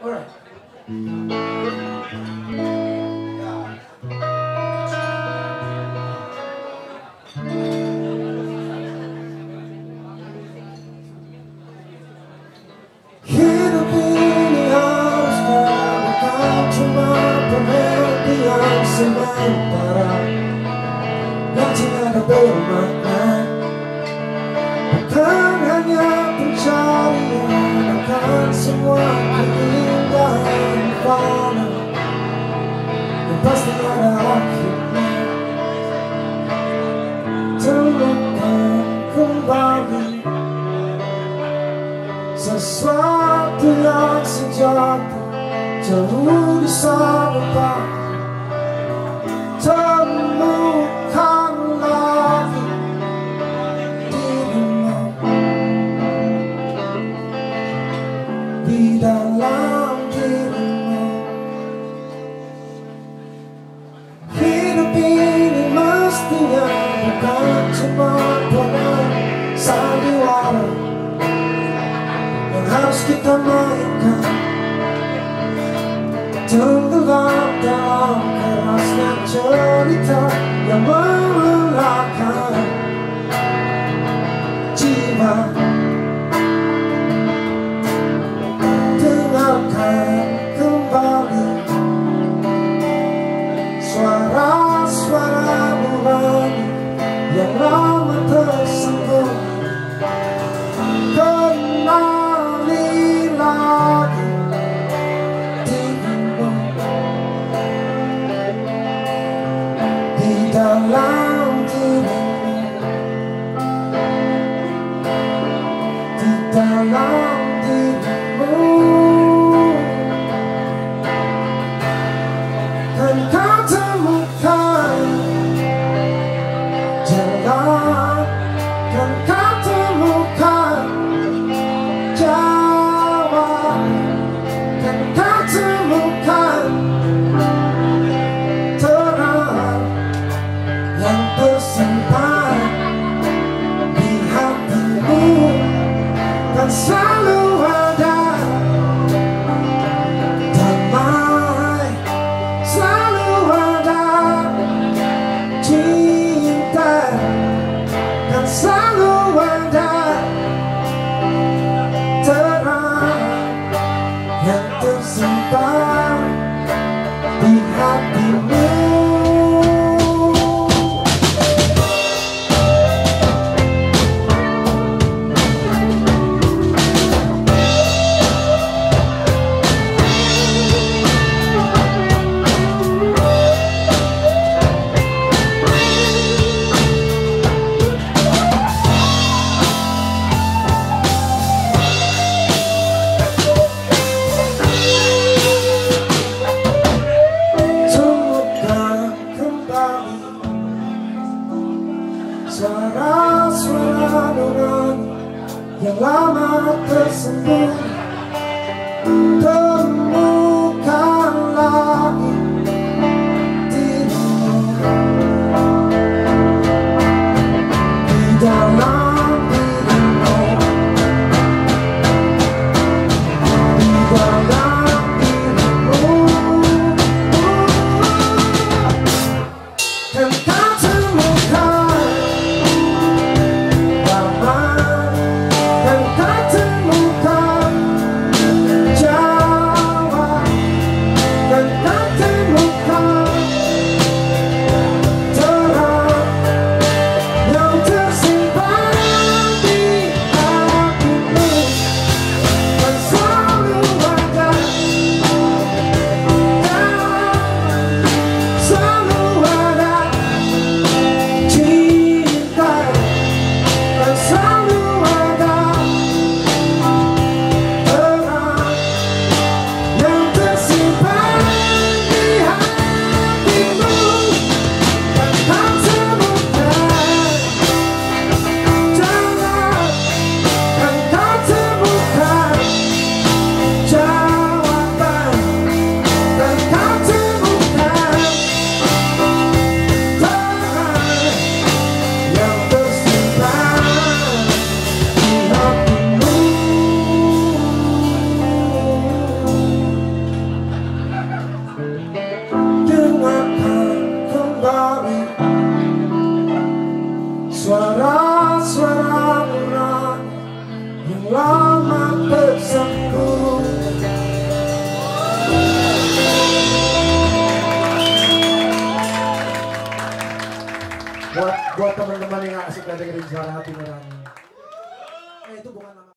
Alright. Hidup ini harusnya bukan cuma pengertian sementara yang tidak bermakna, bukan hanya pencarian akan semua keindahan fana yang pasti ada akhirnya. Temukan kembali sesuatu yang sejati jauh di sana. Temukan lagi dirimu di dalam dirimu. Hidup ini mestinya bukan cuma peran sandiwara yang harus kita mainkan, tenggelam dalam kerasnya cerita yang melelahkan jiwa. Dengarkan kembali suara-suara nurani yang lama tersembunyi. Kenali lagi dirimu di dalam dirimu, di dalam dirimu. Kan kau temukan jalan, kan kau temukan jawab, kan kau temukan terang yang tersimpan di hatimu, kan selalu ada damai, selalu ada cinta, kan selalu ada terang yang tersimpan di hatimu. Suara-suara nurani yang lama tersembunyi. Temukan lagi dirimu di dalam dirimu, di dalam dirimu. Kan kau temukan damai, kan kau temukan jauh. yang lama tersangkut. Buat teman-teman yang asik dengerin suara hati nurani. Itu bukan nama